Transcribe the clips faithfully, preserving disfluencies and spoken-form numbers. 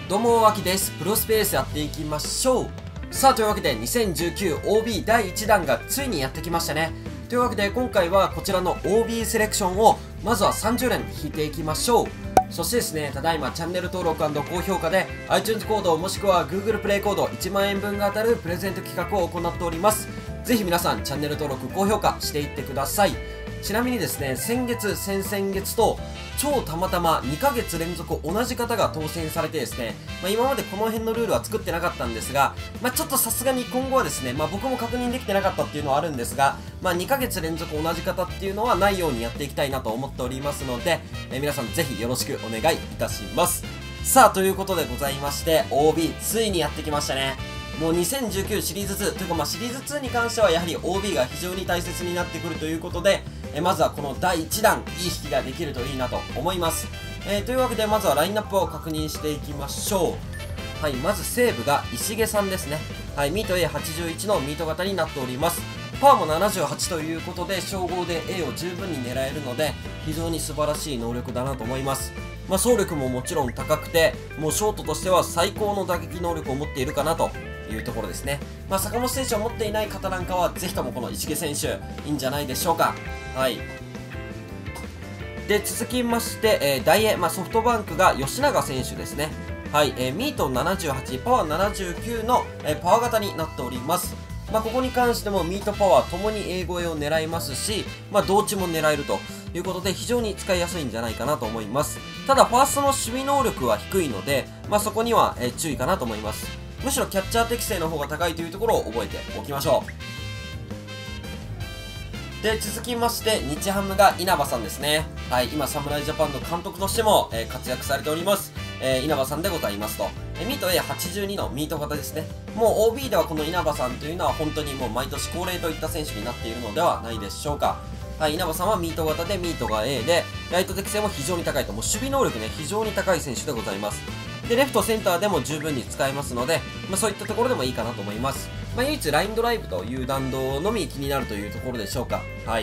どうも、わきです。プロスペースやっていきましょう。さあ、というわけで にせんじゅうきゅうオービー だいいちだんがついにやってきましたね。というわけで今回はこちらの オービー セレクションをまずはさんじゅうれん引いていきましょう。そしてですね、ただいまチャンネル登録&高評価で iTunes コードもしくは Google プレイコードいちまんえんぶんが当たるプレゼント企画を行っております。ぜひ皆さんチャンネル登録高評価していってください。ちなみにですね、先月先々月と超たまたまにかげつ連続同じ方が当選されてですね、まあ、今までこの辺のルールは作ってなかったんですが、まあ、ちょっとさすがに今後はですね、まあ、僕も確認できてなかったっていうのはあるんですが、まあ、にかげつ連続同じ方っていうのはないようにやっていきたいなと思っておりますので、えー、皆さんぜひよろしくお願いいたします。さあ、ということでございまして オービー ついにやってきましたね。もうにせんじゅうきゅうシリーズツーというか、まあ、シリーズツーに関してはやはり オービー が非常に大切になってくるということで、えまずはこのだいいちだんいい引きができるといいなと思います。えー、というわけでまずはラインナップを確認していきましょう。はい、まず西武が石毛さんですね。はい、ミート エーはちじゅういち のミート型になっております。パワーもななじゅうはちということで称号で A を十分に狙えるので非常に素晴らしい能力だなと思います。まあ、走力ももちろん高くて、もうショートとしては最高の打撃能力を持っているかなというところですね。まあ、坂本選手を持っていない方なんかはぜひともこの石毛選手いいんじゃないでしょうか。はい。で、続きまして、えー、ダイエー、まあ、ソフトバンクが吉永選手ですね。はい、えー、ミートななじゅうはち、パワーななじゅうきゅうの、えー、パワー型になっております。まあ、ここに関してもミートパワーともに エーごえを狙いますし、まあ、同値も狙えるということで非常に使いやすいんじゃないかなと思います。ただ、ファーストの守備能力は低いので、まあ、そこには、えー、注意かなと思います。むしろキャッチャー適性の方が高いというところを覚えておきましょう。で、続きまして日ハムが稲葉さんですね。はい、今侍ジャパンの監督としても、えー、活躍されております、えー、稲葉さんでございますと、えー、ミート エーはちじゅうに のミート型ですね。もう オービー ではこの稲葉さんというのは本当にもう毎年恒例といった選手になっているのではないでしょうか。はい、稲葉さんはミート型でミートが エー でライト適性も非常に高いと、もう守備能力ね非常に高い選手でございます。で、レフトセンターでも十分に使えますので、まあ、そういったところでもいいかなと思います。まあ、唯一ラインドライブという弾道のみ気になるというところでしょうか。はい。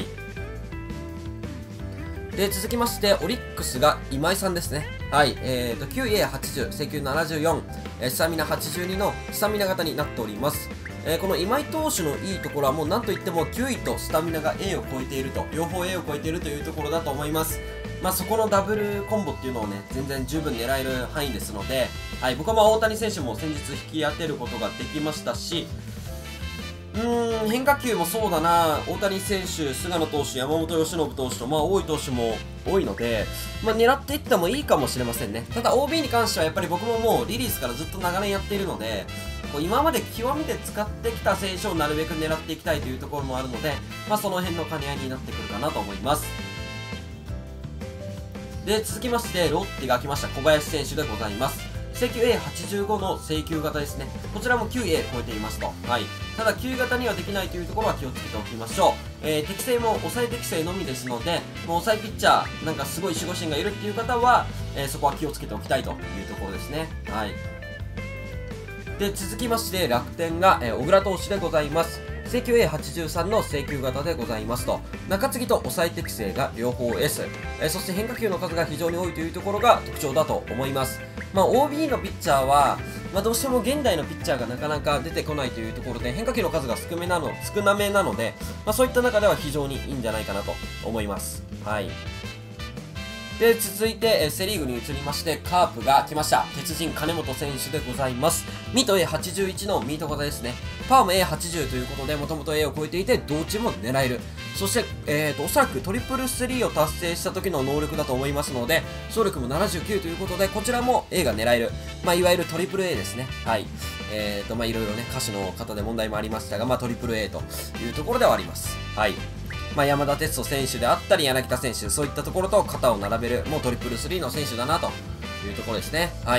で、続きましてオリックスが今井さんですね。はい、えーと キューエーはちじゅう、制球ななじゅうよん、えー、スタミナはちじゅうにのスタミナ型になっております。えー、この今井投手のいいところはもうなんといってもきゅういとスタミナが エー を超えていると、両方 エー を超えているというところだと思います。まあ、そこのダブルコンボっていうのをね全然十分狙える範囲ですので、はい、僕はまあ大谷選手も先日引き当てることができましたし、うーん変化球もそうだな、大谷選手、菅野投手、山本由伸投手と、まあ、大井投手も多いので、まあ、狙っていってもいいかもしれませんね。ただ オービー に関してはやっぱり僕ももうリリースからずっと長年やっているので、こう今まで極めて使ってきた選手をなるべく狙っていきたいというところもあるので、まあ、その辺の兼ね合いになってくるかなと思います。で、続きましてロッテが来ました小林選手でございます。制球 エーはちじゅうご の制球型ですね。こちらも きゅうエー 超えていますと。はい。ただきゅう型にはできないというところは気をつけておきましょう。えー、適正も抑え適正のみですので、もう抑えピッチャー、なんかすごい守護神がいるっていう方は、えー、そこは気をつけておきたいというところですね。はい。で、続きまして楽天が、えー、小倉投手でございます。制球 エーはちじゅうさん の制球型でございますと、中継ぎと抑え適性が両方 S、えー、そして変化球の数が非常に多いというところが特徴だと思います。まあ、オービー のピッチャーは、まあ、どうしても現代のピッチャーがなかなか出てこないというところで変化球の数が少めなの少なめなので、まあ、そういった中では非常にいいんじゃないかなと思います。はい。で、続いて、えー、セリーグに移りましてカープが来ました。鉄人金本選手でございます。ミート エーはちじゅういち のミート型ですね。パワーも エーはちじゅう ということでもともと エー を超えていて同値も狙える。そして、えーと、おそらくトリプルスリーを達成した時の能力だと思いますので、走力もななじゅうきゅうということでこちらも エー が狙える。まあ、いわゆるトリプル エー ですね。はい。えーと、まあ、いろいろね歌手の方で問題もありましたが、まあ、トリプル エー というところではあります。はい。まあ、山田哲人選手であったり柳田選手、そういったところと肩を並べるもうトリプルスリーの選手だなというところですね。はい。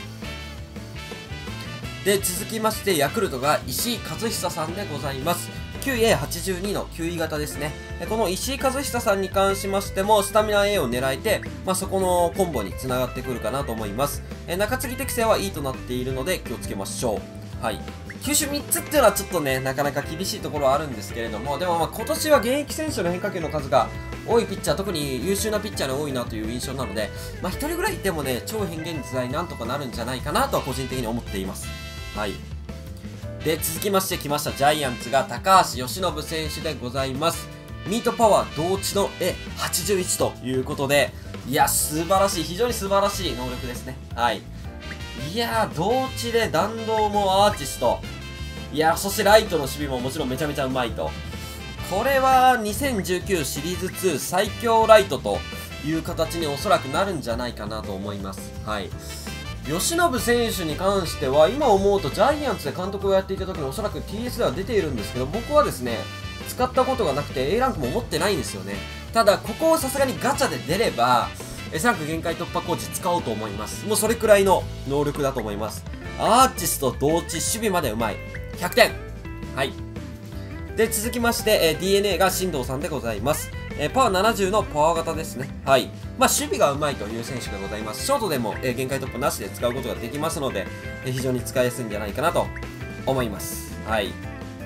で、続きましてヤクルトが石井一久さんでございます。きゅうエーはちじゅうに のきゅうい型ですね。この石井一久さんに関しましてもスタミナ エー を狙えて、まあ、そこのコンボにつながってくるかなと思います。え中継ぎ適性はいいとなっているので気をつけましょう。はい。 球種みっつっていうのはちょっとね、なかなか厳しいところはあるんですけれども、でもまあ今年は現役選手の変化球の数が多いピッチャー、特に優秀なピッチャーが多いなという印象なので、まあひとりぐらいいてもね、超変幻自在なんとかなるんじゃないかなとは個人的に思っています。はい。で、続きまして来ましたジャイアンツが高橋由伸選手でございます。ミートパワー同値の エはちじゅういち ということで、いや、素晴らしい、非常に素晴らしい能力ですね。はい。いやー、同値で弾道もアーティスト。いやー、そしてライトの守備ももちろんめちゃめちゃうまいと。これはにせんじゅうきゅうシリーズツー最強ライトという形におそらくなるんじゃないかなと思います。はい。由伸選手に関しては、今思うとジャイアンツで監督をやっていた時におそらく ティーエス では出ているんですけど、僕はですね、使ったことがなくて A ランクも持ってないんですよね。ただ、ここをさすがにガチャで出れば、S ランク限界突破コーチ使おうと思います。もうそれくらいの能力だと思います。アーティスト同値、守備までうまい。ひゃくてん。はい。で、続きまして、えー、ディーエヌエー が進藤さんでございます。えー、パワーななじゅうのパワー型ですね。はい。まあ、守備がうまいという選手がございます。ショートでも、えー、限界突破なしで使うことができますので、えー、非常に使いやすいんじゃないかなと思います。はい。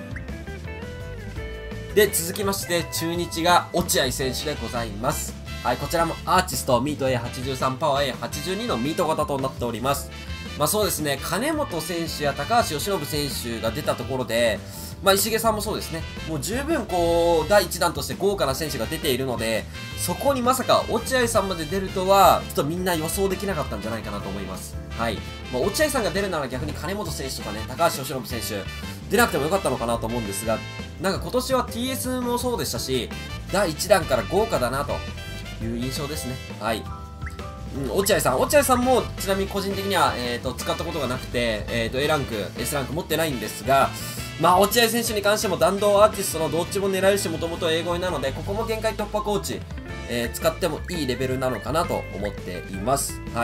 で、続きまして、中日が落合選手でございます。はい、こちらもアーティスト、ミート エーはちじゅうさん、パワー エーはちじゅうに のミート型となっております。まあそうですね、金本選手や高橋由伸選手が出たところで、まあ石毛さんもそうですね、もう十分こう、だいいちだんとして豪華な選手が出ているので、そこにまさか落合さんまで出るとは、ちょっとみんな予想できなかったんじゃないかなと思います。はい。まあ落合さんが出るなら逆に金本選手とかね、高橋由伸選手、出なくてもよかったのかなと思うんですが、なんか今年は ティーエス もそうでしたし、だいいちだんから豪華だなという印象ですね。はい。うん、落合さん。落合さんも、ちなみに個人的には、えっと、使ったことがなくて、えっと、A ランク、S ランク持ってないんですが、まあ、落合選手に関しても弾道アーティストのどっちも狙えるし、もともと英語なので、ここも限界突破コーチ、えー、使ってもいいレベルなのかなと思っています。はい。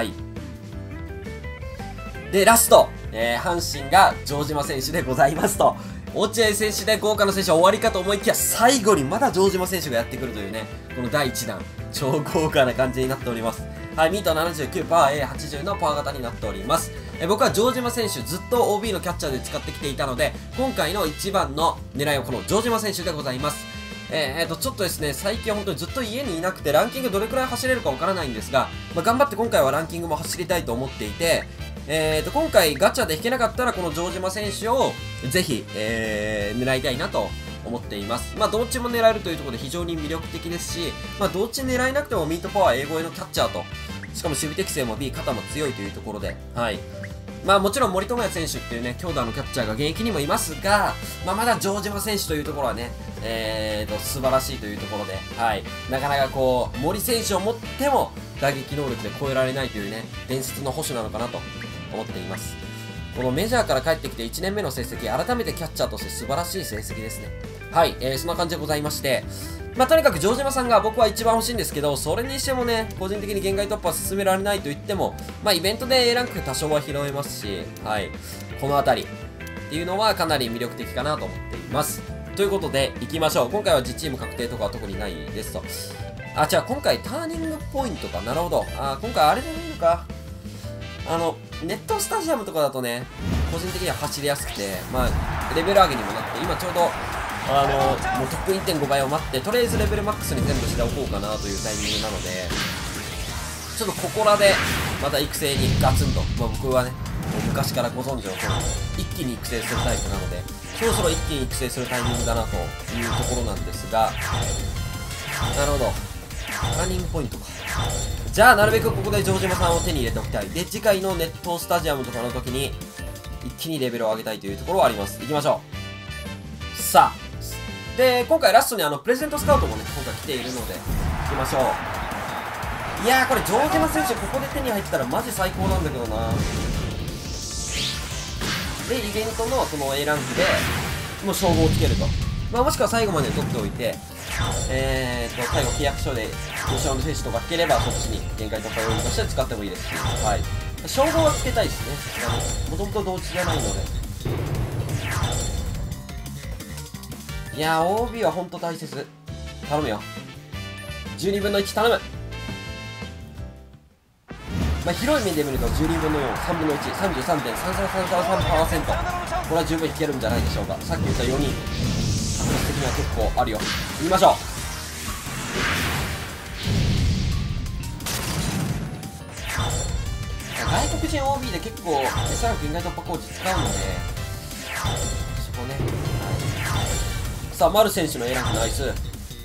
で、ラスト、えー、阪神が城島選手でございますと。落合選手で豪華な選手は終わりかと思いきや、最後にまだ城島選手がやってくるというね、このだいいちだん、超豪華な感じになっております。はい、ミートななじゅうきゅう、パワー エーはちじゅう のパワー型になっております。え僕は城島選手ずっと オービー のキャッチャーで使ってきていたので、今回の一番の狙いはこの城島選手でございます。えー、えーと、ちょっとですね、最近は本当にずっと家にいなくて、ランキングどれくらい走れるかわからないんですが、まあ、頑張って今回はランキングも走りたいと思っていて、えーと、今回ガチャで引けなかったら、この城島選手をぜひ、えー、狙いたいなと思っています。まあ、どっちも狙えるというところで非常に魅力的ですし、まあ、どっち狙えなくてもミートパワー英語へのキャッチャーと、しかも守備適性も B、肩も強いというところで、はい。まあもちろん森友哉選手っていうね、強打のキャッチャーが現役にもいますが、まあまだ城島選手というところはね、えーと、素晴らしいというところで、はい。なかなかこう、森選手を持っても打撃能力で超えられないというね、伝説の保守なのかなと思っています。このメジャーから帰ってきていちねんめの成績、改めてキャッチャーとして素晴らしい成績ですね。はい、えー、そんな感じでございまして、まあ、とにかく城島さんが僕は一番欲しいんですけど、それにしてもね、個人的に限界突破は進められないと言っても、まあ、イベントで A ランク多少は拾えますし、はい、この辺りっていうのはかなり魅力的かなと思っています。ということで、行きましょう。今回は自チーム確定とかは特にないですと。あ、じゃあ今回ターニングポイントか。なるほど。あ、今回あれじゃないのか。あの、ネットスタジアムとかだとね、個人的には走りやすくて、まあ、レベル上げにもなって、今ちょうど、あの、もうトップいってんごばいを待って、とりあえずレベルマックスに全部しておこうかなというタイミングなので、ちょっとここらで、また育成にガツンと、まあ僕はね、もう昔からご存知の通り、一気に育成するタイプなので、そろそろ一気に育成するタイミングだなというところなんですが、なるほど。ターニングポイントか。じゃあ、なるべくここで城島さんを手に入れておきたい。で、次回のネットスタジアムとかの時に、一気にレベルを上げたいというところはあります。行きましょう。さあ。で、今回ラストにあの、プレゼントスカウトもね、今回来ているので、行きましょう。いやー、これ、城島選手、ここで手に入ったらマジ最高なんだけどな。で、イベントのその A ランクで、もう称号をつけると。まあ、もしくは最後まで取っておいて、えーと、最後契約書で、吉野の選手とか引ければ、そっちに限界突破要員として使ってもいいですし、はい。称号はつけたいですね。もともと同値じゃないので。いやー、オービー はほんと大切。頼むよ。じゅうにぶんのいち頼む。 まあ、広い面で見るとじゅうにぶんのよん、さんぶんのいち、さんじゅうさんてんさんさんさんさんパーセント、これは十分引けるんじゃないでしょうか。さっき言ったよにん、確率的には結構あるよ。見ましょう。外国人 オービー で結構 エス ランク以外突破コーチ使うので、そこね、はい、さあ丸選手の エー ランクナイス。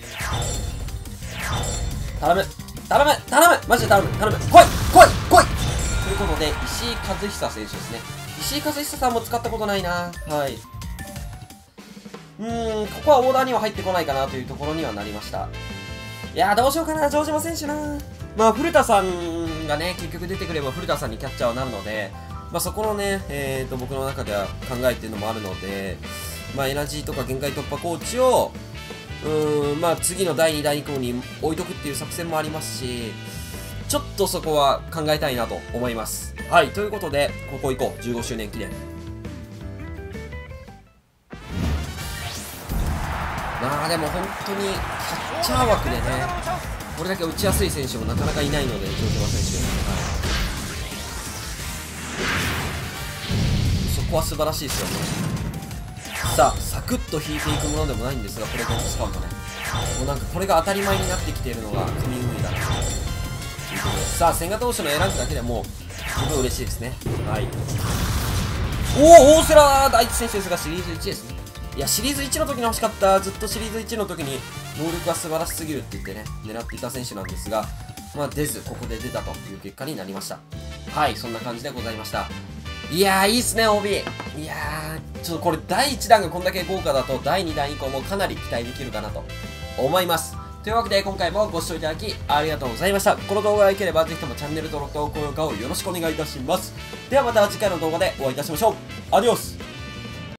頼む頼む頼むマジで頼む頼む、来い来い来いということで、石井和久選手ですね。石井和久さんも使ったことないな。はい、うーん、ここはオーダーには入ってこないかなというところにはなりました。いやー、どうしようかな、城島選手な。まあ古田さんがね結局出てくれば古田さんにキャッチャーはなるので、まあ、そこのね、えー、と僕の中では考えっていうのもあるので、まあ、エナジーとか限界突破コーチをうーん、まあ、次のだいにだい以降に置いとくっていう作戦もありますし、ちょっとそこは考えたいなと思います。はい、ということでここ行こう、じゅうごしゅうねん記念。まあでも本当にキャッチャー枠でねこれだけ打ちやすい選手もなかなかいないので、城島選手、はい、そこは素晴らしいですよね。さあサクッと引いていくものでもないんですが、プレゼントスカウトね、もうなんかこれが当たり前になってきているのが神運だなということで、さあ千賀投手の エー ランクだけでも十分嬉しいですね。はい、おお大瀬良大地選手ですがシリーズいちですね。いやシリーズいちの時に欲しかった。ずっとシリーズいちの時に能力が素晴らしすぎるって言ってね狙っていた選手なんですが、まあ出ずここで出たという結果になりました。はい、そんな感じでございました。いやーいいっすね オービー。いやーちょっとこれだいいちだんがこんだけ豪華だとだいにだん以降もかなり期待できるかなと思います。というわけで今回もご視聴いただきありがとうございました。この動画が良ければぜひともチャンネル登録と高評価をよろしくお願いいたします。ではまた次回の動画でお会いいたしましょう。アディオス。